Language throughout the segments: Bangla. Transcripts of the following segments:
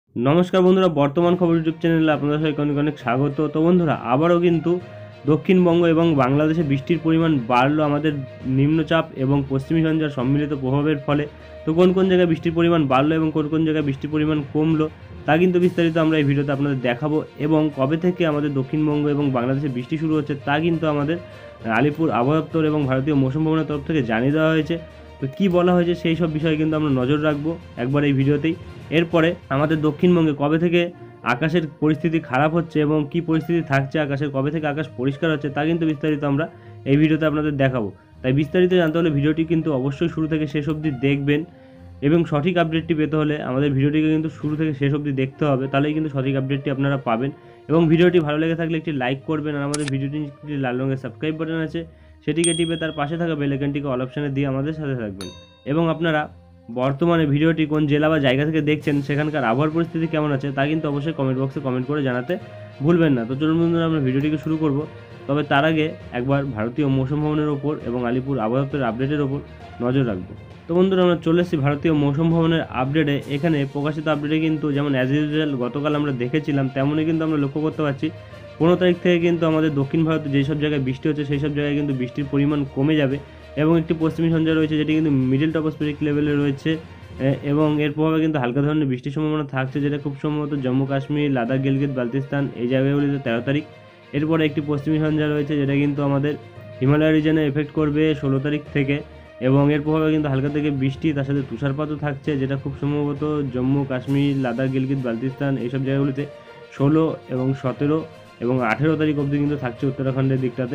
নমস্কার বন্ধুরা, বর্তমান খবর ইউটিউব চ্যানেলে আপনাদের সবাইকে অনেক অনেক স্বাগত। তো বন্ধুরা, আবারও কিন্তু দক্ষিণবঙ্গ এবং বাংলাদেশে বৃষ্টির পরিমাণ বাড়লো আমাদের নিম্নচাপ এবং পশ্চিমী ঝঞ্ঝার সম্মিলিত প্রভাবের ফলে। তো কোন কোন জায়গায় বৃষ্টির পরিমাণ বাড়লো এবং কোন কোন জায়গায় বৃষ্টির পরিমাণ কমলো তা কিন্তু বিস্তারিত আমরা এই ভিডিওতে আপনাদের দেখাবো। এবং কবে থেকে আমাদের দক্ষিণবঙ্গ এবং বাংলাদেশে বৃষ্টি শুরু হচ্ছে তা কিন্তু আমাদের আলিপুর আবহাওয়া দপ্তর এবং ভারতীয় মৌসুম ভবনের তরফ থেকে জানিয়ে দেওয়া হয়েছে। তো কী বলা হয়েছে সেই সব বিষয়ে কিন্তু আমরা নজর রাখবো একবার এই ভিডিওতেই। এরপরে আমাদের দক্ষিণবঙ্গে কবে থেকে আকাশের পরিস্থিতি খারাপ হচ্ছে এবং কী পরিস্থিতি থাকছে আকাশের, কবে থেকে আকাশ পরিষ্কার হচ্ছে তা কিন্তু বিস্তারিত আমরা এই ভিডিওতে আপনাদের দেখাবো। তাই বিস্তারিত জানতে হলে ভিডিওটি কিন্তু অবশ্যই শুরু থেকে শেষ অবধি দেখবেন এবং সঠিক আপডেটটি পেতে হলে আমাদের ভিডিওটিকে কিন্তু শুরু থেকে শেষ অবধি দেখতে হবে, তাহলেই কিন্তু সঠিক আপডেটটি আপনারা পাবেন। এবং ভিডিওটি ভালো লেগে থাকলে একটি লাইক করবেন, আর আমাদের ভিডিওটি একটি লাল রঙের সাবস্ক্রাইব বাটন আছে সেটিকে টিপে তার পাশে থাকা বেল আইকনটিকে অল অপশানে দিয়ে আমাদের সাথে থাকবেন। এবং আপনারা বর্তমানে ভিডিওটি কোন জেলা বা জায়গা থেকে দেখছেন, সেখানকার আবহাওয়ার পরিস্থিতি কেমন আছে তা কিন্তু অবশ্যই কমেন্ট বক্সে কমেন্ট করে জানাতে ভুলবেন না। তো চলুন বন্ধুরা, আমরা ভিডিওটিকে শুরু করব। তবে তার আগে একবার ভারতীয় মৌসুম ভবনের ওপর এবং আলিপুর আবহাওয়া দপ্তরের আপডেটের ওপর নজর রাখবো। তো বন্ধুরা, আমরা চলে এসেছি ভারতীয় মৌসুম ভবনের আপডেটে। এখানে প্রকাশিত আপডেটে কিন্তু যেমন অ্যাজ ইউজুয়াল গতকাল আমরা দেখেছিলাম, তেমনই কিন্তু আমরা লক্ষ্য করতে পারছি 15 তারিখ থেকে কিন্তু আমাদের দক্ষিণ ভারতে যেসব জায়গায় বৃষ্টি হচ্ছে সেই সব জায়গায় কিন্তু বৃষ্টির পরিমাণ কমে যাবে। এবং একটি পশ্চিমী ঝঞ্ঝা রয়েছে যেটি কিন্তু মিডল টপোস্ফেরিক লেভেলে রয়েছে, এবং এর প্রভাবে কিন্তু হালকা ধরনের বৃষ্টির সম্ভাবনা থাকছে, যেটা খুব সম্ভবত জম্মু কাশ্মীর, লাদাখ, গিলগিত বালতিস্তান এই জায়গাগুলিতে 13 তারিখ। এরপরে একটি পশ্চিমী ঝঞ্ঝা রয়েছে যেটা কিন্তু আমাদের হিমালয় রিজনে এফেক্ট করবে 16 তারিখ থেকে, এবং এর প্রভাবে কিন্তু হালকা থেকে বৃষ্টি, তার সাথে তুষারপাতও থাকছে, যেটা খুব সম্ভবত জম্মু কাশ্মীর, লাদাখ, গিলগিত বালতিস্তান এইসব জায়গাগুলিতে 16 এবং 17 এবং 18 তারিখ অবধি কিন্তু থাকছে উত্তরাখণ্ডের দিকটাতে।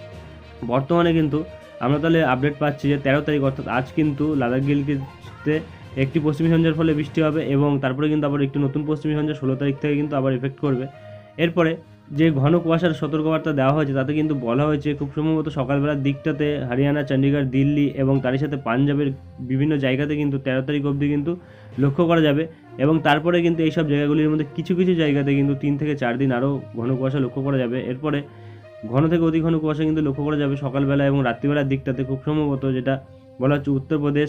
বর্তমানে কিন্তু আমরা তাহলে আপডেট পাচ্ছি যে 13 তারিখ অর্থাৎ আজ কিন্তু লাদাখ গিলগিতে একটি পশ্চিমী ঝঞ্ঝার ফলে বৃষ্টি হবে, এবং তারপরে কিন্তু আবার একটি নতুন পশ্চিমী ঝঞ্ঝা 16 তারিখ থেকে কিন্তু আবার এফেক্ট করবে। এরপরে যে ঘন কুয়াশার সতর্কবার্তা দেওয়া হয়েছে তাতে কিন্তু বলা হয়েছে খুব সম্ভবত সকালবেলার দিকটাতে হরিয়ানা, চণ্ডীগড়, দিল্লি এবং তারই সাথে পাঞ্জাবের বিভিন্ন জায়গাতে কিন্তু 13 তারিখ অবধি কিন্তু লক্ষ্য করা যাবে। এবং তারপরে কিন্তু এইসব জায়গাগুলির মধ্যে কিছু কিছু জায়গাতে কিন্তু 3 থেকে 4 দিন আরও ঘন কুয়াশা লক্ষ্য করা যাবে। এরপরে ঘন থেকে অতি ঘন কুয়াশা কিন্তু লক্ষ্য করা যাবে সকালবেলা এবং রাত্রিবেলার দিকটাতে, খুব সম্ভবত যেটা বলা হচ্ছে উত্তরপ্রদেশ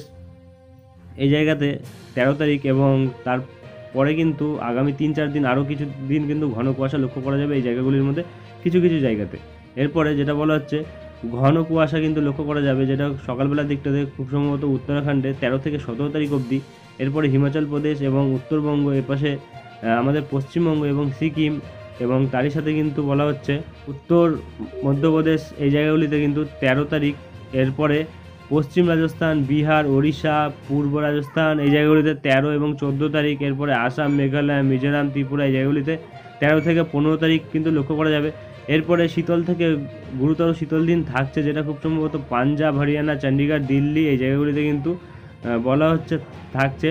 এই জায়গাতে 13 তারিখ, এবং তারপরে কিন্তু আগামী 3-4 দিন আরও কিছু দিন কিন্তু ঘন কুয়াশা লক্ষ্য করা যাবে এই জায়গাগুলির মধ্যে কিছু কিছু জায়গাতে। এরপরে যেটা বলা হচ্ছে ঘন কুয়াশা কিন্তু লক্ষ্য করা যাবে যেটা সকালবেলার দিকটাতে খুব সম্ভবত উত্তরাখণ্ডে 13 থেকে 17 তারিখ অবধি। এরপরে হিমাচল প্রদেশ এবং উত্তরবঙ্গ, এপাশে আমাদের পশ্চিমবঙ্গ এবং সিকিম, এবং তারই সাথে কিন্তু বলা হচ্ছে উত্তর মধ্যপ্রদেশ এই জায়গাগুলিতে কিন্তু 13 তারিখ। এরপরে পশ্চিম রাজস্থান, বিহার, ওড়িশা, পূর্ব রাজস্থান এই জায়গাগুলিতে 13 এবং 14 তারিখ। এরপরে আসাম, মেঘালয়, মিজোরাম, ত্রিপুরা এই জায়গাগুলিতে 13 থেকে 15 তারিখ কিন্তু লক্ষ্য করা যাবে। এরপরে শীতল থেকে গুরুতর শীতল দিন থাকছে, যেটা খুব সম্ভবত পাঞ্জাব, হরিয়ানা, চণ্ডীগড়, দিল্লি এই জায়গাগুলিতে কিন্তু বলা হচ্ছে থাকছে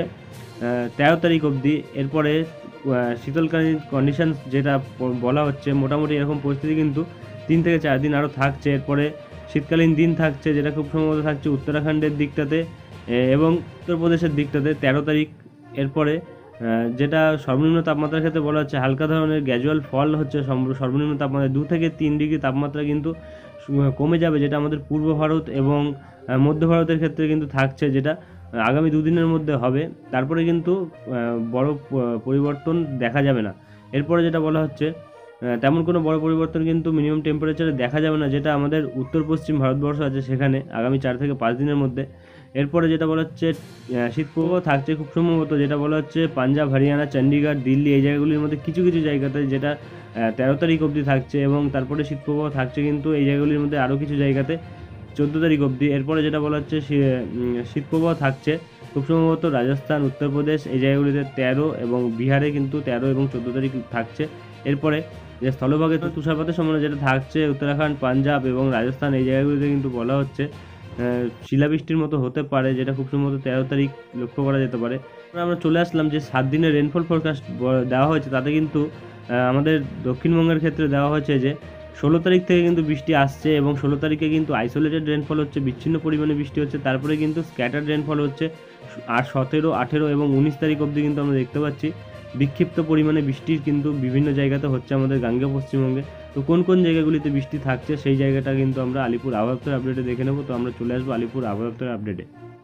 13 তারিখ অবধি। এরপরে শীতলকালীন কন্ডিশন যেটা বলা হচ্ছে মোটামুটি এরকম পরিস্থিতি কিন্তু 3 থেকে 4 দিন আরও থাকছে। এরপরে শীতকালীন দিন থাকছে যেটা খুব সম্ভবত থাকছে উত্তরাখণ্ডের দিকটাতে এবং উত্তরপ্রদেশের দিকটাতে 13 তারিখ। এরপরে যেটা সর্বনিম্ন তাপমাত্রার ক্ষেত্রে বলা হচ্ছে হালকা ধরনের গ্র্যাজুয়াল ফল হচ্ছে, সর্বনিম্ন তাপমাত্রা 2 থেকে 3 ডিগ্রি তাপমাত্রা কিন্তু কমে যাবে, যেটা আমাদের পূর্ব ভারত এবং মধ্য ভারতের ক্ষেত্রে কিন্তু থাকছে, যেটা আগামী 2 দিনের মধ্যে হবে। তারপরে কিন্তু বড় পরিবর্তন দেখা যাবে না। এরপরে যেটা বলা হচ্ছে তেমন কোনো বড় পরিবর্তন কিন্তু মিনিমাম টেম্পারেচারে দেখা যাবে না, যেটা আমাদের উত্তর পশ্চিম ভারতবর্ষ আছে সেখানে আগামী 4 থেকে 5 দিনের মধ্যে। এরপরে যেটা বলা হচ্ছে শীতপ্রবাহ থাকছে খুব সম্ভবত, যেটা বলা হচ্ছে পাঞ্জাব, হরিয়ানা, চণ্ডীগড়, দিল্লি এই জায়গাগুলির মধ্যে কিছু কিছু জায়গাতে, যেটা 13 তারিখ অবধি থাকছে, এবং তারপরে শীতপ্রবাহ থাকছে কিন্তু এই জায়গাগুলির মধ্যে আরও কিছু জায়গাতে 14 তারিখ অবধি। এরপরে যেটা বলা হচ্ছে শীতপ্রবাহ থাকছে খুব সম্ভবত রাজস্থান, উত্তরপ্রদেশ এই জায়গাগুলিতে 13, এবং বিহারে কিন্তু 13 এবং 14 তারিখ থাকছে। এরপরে যে স্থলভাগে তো তুষারপাতের সম্ভাবনা যেটা থাকছে উত্তরাখণ্ড, পাঞ্জাব এবং রাজস্থান এই জায়গাগুলিতে কিন্তু বলা হচ্ছে শিলাবৃষ্টির মতো হতে পারে, যেটা খুব সম্ভবত 13 তারিখ লক্ষ্য করা যেতে পারে। আমরা চলে আসলাম যে 7 দিনের রেনফল ফোরকাস্ট দেওয়া হয়েছে, তাতে কিন্তু আমাদের দক্ষিণবঙ্গের ক্ষেত্রে দেওয়া হয়েছে যে 16 তারিখ থেকে কিন্তু বৃষ্টি আসছে, এবং 16 তারিখে কিন্তু আইসোলেটেড রেনফল হচ্ছে, বিচ্ছিন্ন পরিমাণে বৃষ্টি হচ্ছে, তারপরে কিন্তু স্ক্যাটার্ড রেনফল হচ্ছে। আর 17, 18 এবং 19 তারিখ অবধি কিন্তু আমরা দেখতে পাচ্ছি বিক্ষিপ্ত পরিমাণে বৃষ্টির কিন্তু বিভিন্ন জায়গাতে হচ্ছে আমাদের গাঙ্গেয় পশ্চিমবঙ্গে। তো কোন কোন জায়গাগুলিতে বৃষ্টি থাকছে সেই জায়গাটা কিন্তু আমরা আলিপুর আবহাওয়া দপ্তরের আপডেটে দেখে নেব। তো আমরা চলে আসবো আলিপুর আবহাওয়া দপ্তরের আপডেটে।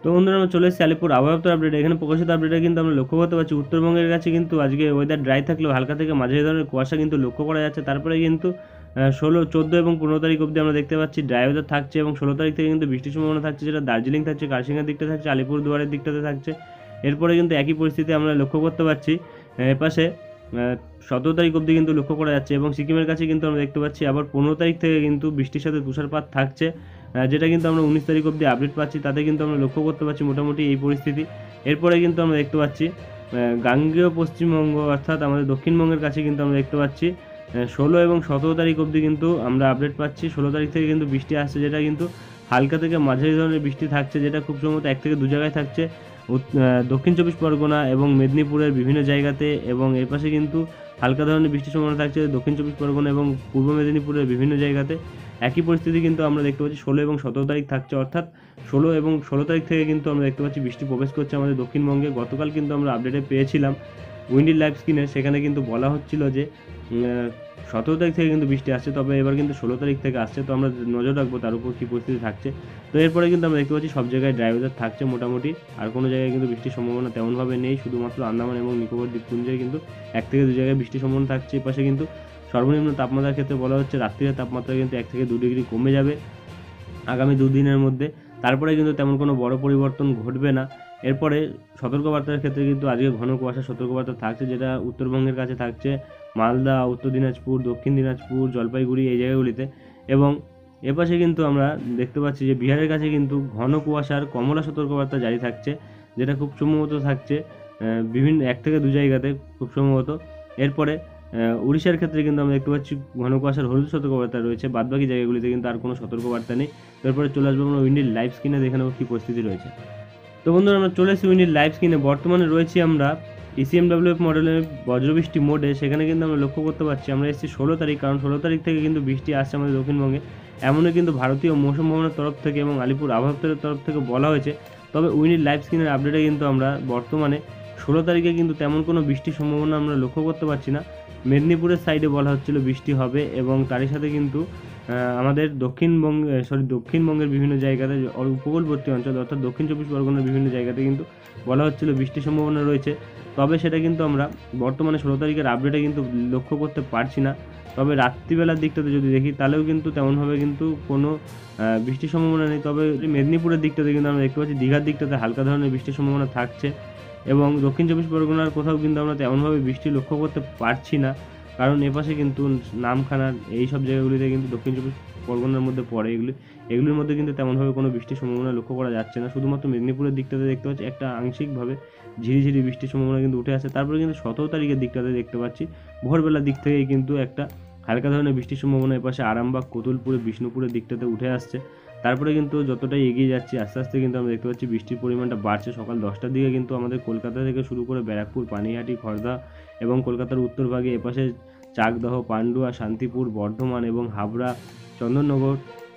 তো বন্ধুরা আমরা চলে এসেছি আলিপুর আবহাওয়া দপ্তর আপডেট। এখানে প্রকাশিত আপডেটে কিন্তু আমরা লক্ষ্য করতে পারছি উত্তরবঙ্গের কাছে কিন্তু আজকে ওয়েদার ড্রাই থাকলেও হালকা থেকে মাঝারি ধরনের কুয়াশা কিন্তু লক্ষ্য করা যাচ্ছে। তারপরে কিন্তু 16, 14 এবং 15 তারিখ অবধি আমরা দেখতে পাচ্ছি ড্রাই ওয়েদার থাকছে এবং 16 তারিখ থেকে কিন্তু বৃষ্টির সম্ভাবনা থাকছে, যেটা দার্জিলিং থাকছে, কার্শিয়াংয়ের দিকটা থাকছে, আলিপুরদুয়ারের দিকটাতে থাকছে। এরপরে কিন্তু একই পরিস্থিতি আমরা লক্ষ্য করতে পারছি এপাশে 17 তারিখ অবধি কিন্তু লক্ষ্য করা যাচ্ছে এবং সিকিমের কাছে কিন্তু আমরা দেখতে পাচ্ছি আবার 15 তারিখ থেকে কিন্তু বৃষ্টির সাথে তুষারপাত থাকছে, যেটা কিন্তু আমরা 19 তারিখ অবধি আপডেট পাচ্ছি। তাতে কিন্তু আমরা লক্ষ্য করতে পারছি মোটামুটি এই পরিস্থিতি। এরপরে কিন্তু আমরা দেখতে পাচ্ছি গাঙ্গেয় পশ্চিমবঙ্গ অর্থাৎ আমাদের দক্ষিণবঙ্গের কাছে কিন্তু আমরা দেখতে পাচ্ছি 16 এবং 17 তারিখ অবধি কিন্তু আমরা আপডেট পাচ্ছি। 16 তারিখ থেকে কিন্তু বৃষ্টি আসছে, যেটা কিন্তু হালকা থেকে মাঝারি ধরনের বৃষ্টি থাকছে, যেটা খুব সম্ভবত 1 থেকে 2 জায়গায় থাকছে, দক্ষিণ 24 পরগনা এবং মেদিনীপুরের বিভিন্ন জায়গাতে। এবং এর পাশে কিন্তু হালকা ধরনের বৃষ্টির সম্ভাবনা থাকছে দক্ষিণ 24 পরগনা এবং পূর্ব মেদিনীপুরের বিভিন্ন জায়গাতে। একই পরিস্থিতি কিন্তু আমরা দেখতে পাচ্ছি 16 এবং 17 তারিখ থাকছে, অর্থাৎ 16 এবং 16 তারিখ থেকে কিন্তু আমরা দেখতে পাচ্ছি বৃষ্টি প্রবেশ করছে আমাদের দক্ষিণবঙ্গে। গতকাল কিন্তু আমরা আপডেটে পেয়েছিলাম উইন্ডি লাইভ স্ক্রিনে, সেখানে কিন্তু বলা হচ্ছিল যে 17 তারিখ থেকে কিন্তু বৃষ্টি আসছে, তবে এবার কিন্তু 16 তারিখ থেকে আসছে। তো আমরা নজর রাখবো তার উপর কী পরিস্থিতি থাকছে। তো এরপরে কিন্তু আমরা দেখতে পাচ্ছি সব জায়গায় ড্রাই ওয়েদার থাকছে মোটামুটি, আর কোনো জায়গায় কিন্তু বৃষ্টির সম্ভাবনা তেমনভাবে নেই। শুধুমাত্র আন্দামান এবং নিকোবর দ্বীপপুঞ্জে কিন্তু 1 থেকে 2 জায়গায় বৃষ্টির সম্ভাবনা থাকছে। এপাশে কিন্তু সর্বনিম্ন তাপমাত্রার ক্ষেত্রে বলা হচ্ছে রাত্রির তাপমাত্রা কিন্তু 1 থেকে 2 ডিগ্রি কমে যাবে আগামী 2 দিনের মধ্যে। তারপরে কিন্তু তেমন কোনো বড় পরিবর্তন ঘটবে না। এরপরে সতর্কবার্তার ক্ষেত্রে কিন্তু আজকে ঘন কুয়াশার সতর্কবার্তা থাকছে, যেটা উত্তরবঙ্গের কাছে থাকছে মালদা, উত্তর দিনাজপুর, দক্ষিণ দিনাজপুর, জলপাইগুড়ি এই জায়গাগুলিতে। এবং এপাশে কিন্তু আমরা দেখতে পাচ্ছি যে বিহারের কাছে কিন্তু ঘন কুয়াশার কমলা সতর্কবার্তা জারি থাকছে, যেটা খুব সম্ভবত থাকছে বিভিন্ন 1 থেকে 2 জায়গাতে খুব সম্ভবত। এরপরে উড়িষ্যার ক্ষেত্রে কিন্তু আমরা দেখতে পাচ্ছি ঘন কুয়াশার হলুদ সতর্কবার্তা রয়েছে, বাদবাকি জায়গাগুলিতে কিন্তু আর কোনো সতর্কবার্তা নেই। তারপরে চলে আসবো আমরা উইন্ডির লাইভ স্ক্রিনে, দেখে নেবো কী পরিস্থিতি রয়েছে। তো বন্ধুরা আমরা চলে এসেছি উইন্ডির লাইভ স্ক্রিনে। বর্তমানে রয়েছি আমরা ECMWF মডেলের বজ্রবৃষ্টি মোডে। সেখানে কিন্তু আমরা লক্ষ্য করতে পারছি আমরা এসেছি 16 তারিখ, কারণ 16 তারিখ থেকে কিন্তু বৃষ্টি আসছে আমাদের দক্ষিণবঙ্গে। এমনই কিন্তু ভারতীয় মৌসুম ভবনের তরফ থেকে এবং আলিপুর আবহাওয়া দপ্তরের তরফ থেকে বলা হয়েছে। তবে উইন্ডির লাইভ স্ক্রিনের আপডেটে কিন্তু আমরা বর্তমানে 16 তারিখে কিন্তু তেমন কোনো বৃষ্টির সম্ভাবনা আমরা লক্ষ্য করতে পারছি না। মেদিনীপুরের সাইডে বলা হচ্ছিল বৃষ্টি হবে এবং তারই সাথে কিন্তু আমাদের দক্ষিণবঙ্গের বিভিন্ন জায়গাতে উপকূলবর্তী অঞ্চল অর্থাৎ দক্ষিণ 24 পরগনার বিভিন্ন জায়গাতে কিন্তু বলা হচ্ছিল বৃষ্টির সম্ভাবনা রয়েছে। তবে সেটা কিন্তু আমরা বর্তমানে 16 তারিখের আপডেটে কিন্তু লক্ষ্য করতে পারছি না। তবে রাত্রিবেলার দিকটাতে যদি দেখি তাহলেও কিন্তু তেমনভাবে কিন্তু কোনো বৃষ্টির সম্ভাবনা নেই। তবে মেদিনীপুরের দিকটাতে কিন্তু আমরা দেখতে পাচ্ছি দীঘার দিকটাতে হালকা ধরনের বৃষ্টির সম্ভাবনা থাকছে এবং দক্ষিণ 24 পরগনার কোথাও কিন্তু আমরা তেমনভাবে বৃষ্টি লক্ষ্য করতে পারছি না, কারণ এপাশে কিন্তু নামখানার এই সব জায়গাগুলিতে কিন্তু দক্ষিণ 24 পরগনার মধ্যে পড়ে। এগুলির মধ্যে কিন্তু তেমনভাবে কোনো বৃষ্টির সম্ভাবনা লক্ষ্য করা যাচ্ছে না। শুধুমাত্র মেদিনীপুরের দিকটাতে দেখতে পাচ্ছি একটা আংশিকভাবে ঝিরিঝিরি বৃষ্টির সম্ভাবনা কিন্তু উঠে আসে। তারপরে কিন্তু 17 তারিখের দিকটাতে দেখতে পাচ্ছি ভোরবেলার দিক থেকেই কিন্তু একটা হালকা ধরনের বৃষ্টির সম্ভাবনা এপাশে আরামবাগ, কোতুলপুরে, বিষ্ণুপুরের দিকটাতে উঠে আসছে। তারপরে কিন্তু যতটাই এগিয়ে যাচ্ছি আস্তে আস্তে কিন্তু আমরা দেখতে পাচ্ছি বৃষ্টির পরিমাণটা বাড়ছে। সকাল 10টার দিকে কিন্তু আমাদের কলকাতা থেকে শুরু করে ব্যারাকপুর, পানিহাটি, খড়দা এবং কলকাতার উত্তরভাগে এপাশে চাকদহ, পান্ডুয়া, শান্তিপুর, বর্ধমান এবং হাবড়া, চন্দননগর,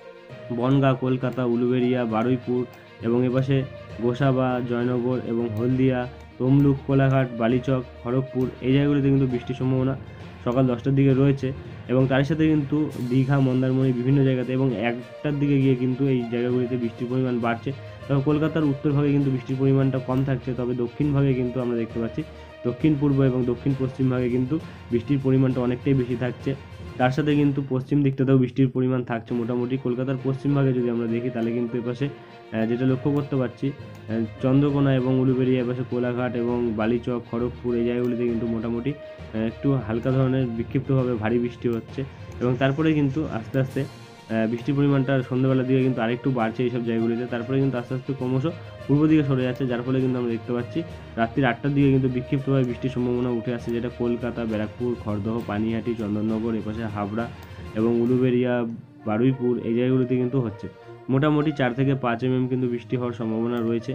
বনগাঁ, কলকাতা, উলুবেড়িয়া, বারুইপুর এবং এপাশে গোসাবা, জয়নগর এবং হলদিয়া, তমলুক, কোলাঘাট, বালিচক, খড়গপুর এই জায়গাগুলিতে কিন্তু বৃষ্টির সম্ভাবনা সকাল 10টার দিকে রয়েছে। এবং তার সাথে কিন্তু দীঘা, মন্দারমণি বিভিন্ন জায়গাতে এবং 1টার দিকে গিয়ে কিন্তু এই জায়গাগুলিতে বৃষ্টির পরিমাণ বাড়ছে। তবে কলকাতার উত্তরভাগে কিন্তু বৃষ্টির পরিমাণটা কম থাকছে। তবে দক্ষিণ ভাগে কিন্তু আমরা দেখতে পাচ্ছি দক্ষিণ পূর্ব এবং দক্ষিণ পশ্চিম ভাগে কিন্তু বৃষ্টির পরিমাণটা অনেকটাই বেশি থাকছে। তার সাথে কিন্তু পশ্চিম দিকটাতেও বৃষ্টির পরিমাণ থাকছে মোটামুটি। কলকাতার পশ্চিম ভাগে যদি আমরা দেখি তাহলে কিন্তু এপাশে যেটা লক্ষ্য করতে পারছি চন্দ্রকোনা এবং উলুবেড়িয়া, এপাশে কোলাঘাট এবং বালিচক, খড়গপুর এই জায়গাগুলিতে কিন্তু মোটামুটি একটু হালকা ধরনের বিক্ষিপ্তভাবে ভারী বৃষ্টি হচ্ছে। এবং তারপরে কিন্তু আস্তে আস্তে বৃষ্টির পরিমাণটা সন্ধ্যাবেলার দিকে কিন্তু আরেকটু বাড়ছে এইসব জায়গাগুলিতে। তারপরে কিন্তু আস্তে আস্তে ক্রমশ পূর্ব দিকে সরে যাচ্ছে, যার ফলে কিন্তু আমরা দেখতে পাচ্ছি রাত্রি 8টার দিকে কিন্তু বিক্ষিপ্তভাবে বৃষ্টির সম্ভাবনা উঠে আসছে, যেটা কলকাতা, ব্যারাকপুর, খড়দহ, পানিহাটি, চন্দননগর, এপাশে হাবড়া এবং উলুবেড়িয়া, বারুইপুর এই জায়গাগুলিতে কিন্তু হচ্ছে। মোটামুটি 4 থেকে 5 mm কিন্তু বৃষ্টি হওয়ার সম্ভাবনা রয়েছে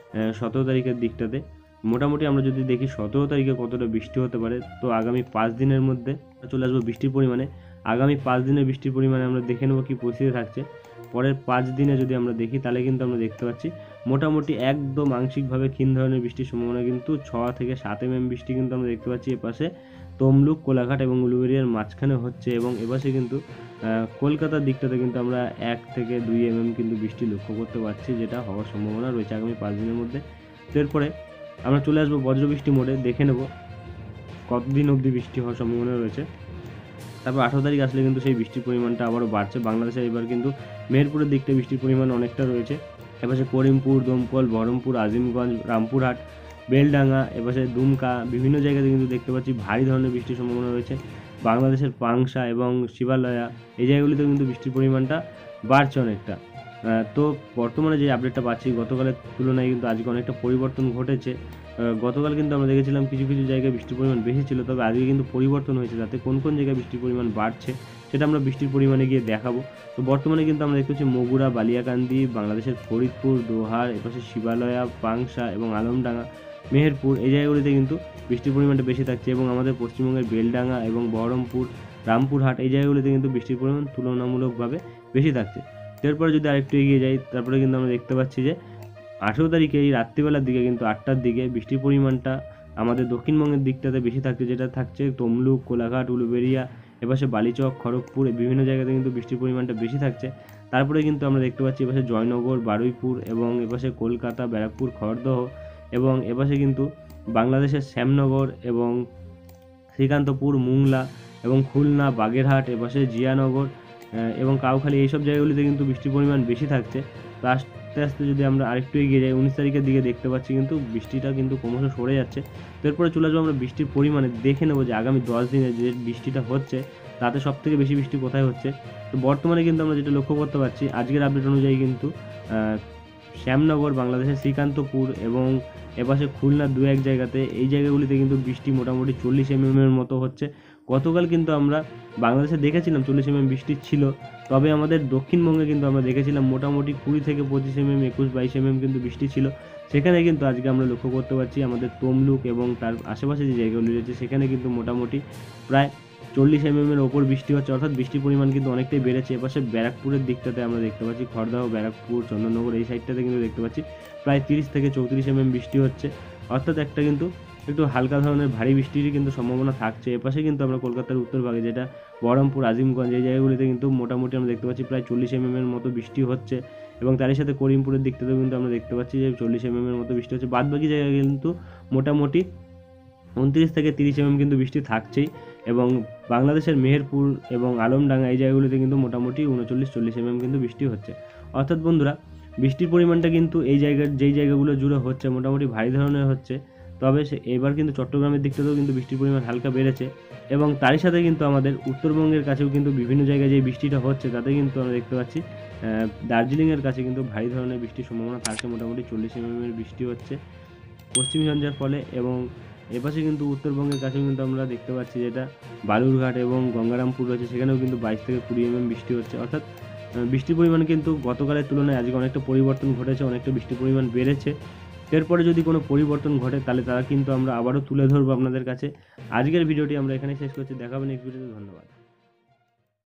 17 তারিখের দিকটাতে। মোটামুটি আমরা যদি দেখি 17 তারিখে কতটা বৃষ্টি হতে পারে, তো আগামী 5 দিনের মধ্যে চলে আসবো বৃষ্টির পরিমাণে। আগামী 5 দিনের বৃষ্টির পরিমাণে আমরা দেখে নেব কী পরিস্থিতি থাকছে। পরের 5 দিনে যদি আমরা দেখি তাহলে কিন্তু আমরা দেখতে পাচ্ছি মোটামুটি একদম আংশিকভাবে ক্ষীণ ধরনের বৃষ্টির সম্ভাবনা কিন্তু 6 থেকে 7 mm বৃষ্টি কিন্তু আমরা দেখতে পাচ্ছি এপাশে তমলুক, কোলাঘাট এবং উলুবেড়িয়ার মাঝখানে হচ্ছে, এবং এপাশে কিন্তু কলকাতার দিকটাতে কিন্তু আমরা 1 থেকে 2 mm কিন্তু বৃষ্টি লক্ষ্য করতে পারছি, যেটা হওয়ার সম্ভাবনা রয়েছে আগামী 5 দিনের মধ্যে। এরপরে আমরা চলে আসবো বজ্রবৃষ্টি মোডে, দেখে নেব কতদিন অবধি বৃষ্টি হওয়ার সম্ভাবনা রয়েছে। তারপর 18 তারিখ আসলে কিন্তু সেই বৃষ্টির পরিমাণটা আবারও বাড়ছে। বাংলাদেশে এবার কিন্তু মেহেরপুরের দিকটা বৃষ্টির পরিমাণ অনেকটা রয়েছে। এপাশে করিমপুর, দমকল, বহরমপুর, আজিমগঞ্জ, রামপুরহাট, বেলডাঙ্গা, এপাশে দুমকা বিভিন্ন জায়গাতে কিন্তু দেখতে পাচ্ছি ভারী ধরনের বৃষ্টির সম্ভাবনা রয়েছে। বাংলাদেশের পাংশা এবং শিবালয়া এই জায়গাগুলিতে কিন্তু বৃষ্টির পরিমাণটা বাড়ছে অনেকটা। তো বর্তমানে যে আপডেটটা পাচ্ছি গতকালের তুলনায় কিন্তু আজকে অনেকটা পরিবর্তন ঘটেছে। গতকাল কিন্তু আমরা দেখেছিলাম কিছু কিছু জায়গায় বৃষ্টির পরিমাণ বেশি ছিল, তবে আজকে কিন্তু পরিবর্তন হয়েছে, যাতে কোন কোন জায়গায় বৃষ্টির পরিমাণ বাড়ছে সেটা আমরা বৃষ্টির পরিমাণে গিয়ে দেখাবো। তো বর্তমানে কিন্তু আমরা দেখতে পাচ্ছি মগুরা, বালিয়াকান্দি, বাংলাদেশের ফরিদপুর, দোহার, এপাশে শিবালয়া, পাংশা এবং আলমডাঙ্গা, মেহেরপুর এই জায়গাগুলিতে কিন্তু বৃষ্টির পরিমাণটা বেশি থাকছে, এবং আমাদের পশ্চিমবঙ্গের বেলডাঙ্গা এবং বহরমপুর, রামপুরহাট এই জায়গাগুলিতে কিন্তু বৃষ্টির পরিমাণ তুলনামূলকভাবে বেশি থাকছে। এরপরে যদি আরেকটু এগিয়ে যাই, তারপরে কিন্তু আমরা দেখতে পাচ্ছি যে 18 তারিখে এই রাত্রিবেলার দিকে কিন্তু 8টার দিকে বৃষ্টির পরিমাণটা আমাদের দক্ষিণবঙ্গের দিকটাতে বেশি থাকছে, যেটা থাকছে তমলুক, কোলাঘাট, উলুবেড়িয়া, এপাশে বালিচক, খড়গপুর বিভিন্ন জায়গাতে কিন্তু বৃষ্টির পরিমাণটা বেশি থাকছে। তারপরে কিন্তু আমরা দেখতে পাচ্ছি এপাশে জয়নগর, বারুইপুর এবং এপাশে কলকাতা, ব্যারাকপুর, খড়দহ এবং এপাশে কিন্তু বাংলাদেশের শ্যামনগর এবং শ্রীকান্তপুর, মুংলা এবং খুলনা, বাগেরহাট, এপাশে জিয়ানগর এবং কাউখালী এইসব জায়গাগুলিতে কিন্তু বৃষ্টির পরিমাণ বেশি থাকছে। তো আস্তে আস্তে যদি আমরা আরেকটু এগিয়ে যাই 19 তারিখের দিকে দেখতে পাচ্ছি কিন্তু বৃষ্টিটা কিন্তু ক্রমশ সরে যাচ্ছে। তো এরপরে চলে আসবো আমরা বৃষ্টির পরিমাণে, দেখে নেবো যে আগামী 10 দিনে যে বৃষ্টিটা হচ্ছে তাতে সবথেকে বেশি বৃষ্টি কোথায় হচ্ছে। তো বর্তমানে কিন্তু আমরা যেটা লক্ষ্য করতে পারছি আজকের আপডেট অনুযায়ী কিন্তু শ্যামনগর, বাংলাদেশের শ্রীকান্তপুর এবং এপাশে খুলনা 2-1 জায়গাতে এই জায়গাগুলিতে কিন্তু বৃষ্টি মোটামুটি 40 mm এর মতো হচ্ছে। গতকাল কিন্তু আমরা বাংলাদেশে দেখেছিলাম 40 mm বৃষ্টি ছিল, তবে আমাদের দক্ষিণবঙ্গে কিন্তু আমরা দেখেছিলাম মোটামুটি 20 থেকে 25 mm, 21-22 mm কিন্তু বৃষ্টি ছিল। সেখানে কিন্তু আজকে আমরা লক্ষ্য করতে পারছি আমাদের তমলুক এবং তার আশেপাশে যে জায়গাগুলি রয়েছে সেখানে কিন্তু মোটামুটি প্রায় 40 mm এর ওপর বৃষ্টি হচ্ছে, অর্থাৎ বৃষ্টির পরিমাণ কিন্তু অনেকটাই বেড়েছে। এপাশে ব্যারাকপুরের দিকটাতে আমরা দেখতে পাচ্ছি খড়দহ, ব্যারাকপুর, চন্দননগর এই সাইডটাতে কিন্তু দেখতে পাচ্ছি প্রায় 30 থেকে 34 mm বৃষ্টি হচ্ছে, অর্থাৎ একটা কিন্তু একটু হালকা ধরনের ভারী বৃষ্টিরই কিন্তু সম্ভাবনা থাকছে। এপাশে কিন্তু আমরা কলকাতার উত্তর ভাগে যেটা বহরমপুর, আজিমগঞ্জ এই জায়গাগুলিতে কিন্তু মোটামুটি আমরা দেখতে পাচ্ছি প্রায় 40 mm এর মতো বৃষ্টি হচ্ছে, এবং তারই সাথে করিমপুরের দিকটাতেও কিন্তু আমরা দেখতে পাচ্ছি যে 40 mm এর মতো বৃষ্টি হচ্ছে। বাদবাকি জায়গায় কিন্তু মোটামুটি 29 থেকে 30 mm কিন্তু বৃষ্টি থাকছেই, এবং বাংলাদেশের মেহেরপুর এবং আলমডাঙ্গা এই জায়গাগুলিতে কিন্তু মোটামুটি 39-40 mm কিন্তু বৃষ্টি হচ্ছে। অর্থাৎ বন্ধুরা বৃষ্টির পরিমাণটা কিন্তু যেই জায়গাগুলো জুড়ে হচ্ছে মোটামুটি ভারী ধরনের হচ্ছে, তবে এবার কিন্তু চট্টগ্রামের দিকটাতেও কিন্তু বৃষ্টির পরিমাণ হালকা বেড়েছে, এবং তারই সাথে কিন্তু আমাদের উত্তরবঙ্গের কাছেও কিন্তু বিভিন্ন জায়গায় যে বৃষ্টিটা হচ্ছে তাতে কিন্তু আমরা দেখতে পাচ্ছি দার্জিলিংয়ের কাছে কিন্তু ভারী ধরনের বৃষ্টির সম্ভাবনা থাকছে, মোটামুটি 40 mm এর বৃষ্টি হচ্ছে পশ্চিমী ঝঞ্ঝার ফলে। এবং এপাশে কিন্তু উত্তরবঙ্গের কাছেও কিন্তু আমরা দেখতে পাচ্ছি যেটা বালুরঘাট এবং গঙ্গারামপুর রয়েছে, সেখানেও কিন্তু 22 থেকে 20 mm বৃষ্টি হচ্ছে। অর্থাৎ বৃষ্টির পরিমাণ কিন্তু গতকালের তুলনায় আজকে অনেকটা পরিবর্তন ঘটেছে, অনেকটা বৃষ্টির পরিমাণ বেড়েছে। এরপরে যদি কোনো পরিবর্তন ঘটে তাহলে তারা কিন্তু আমরা আবারও তুলে ধরবো আপনাদের কাছে। আজকের ভিডিওটি আমরা এখানে শেষ করছি, দেখাবেন নেক্সট ভিডিওতে। ধন্যবাদ।